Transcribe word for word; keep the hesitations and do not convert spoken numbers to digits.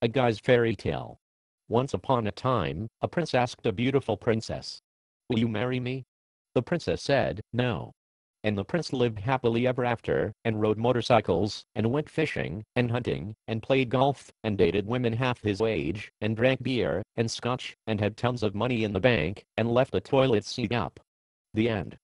A guy's fairy tale. Once upon a time, a prince asked a beautiful princess, "Will you marry me?" The princess said, "No." And the prince lived happily ever after, and rode motorcycles, and went fishing, and hunting, and played golf, and dated women half his age, and drank beer, and scotch, and had tons of money in the bank, and left a toilet seat up. The end.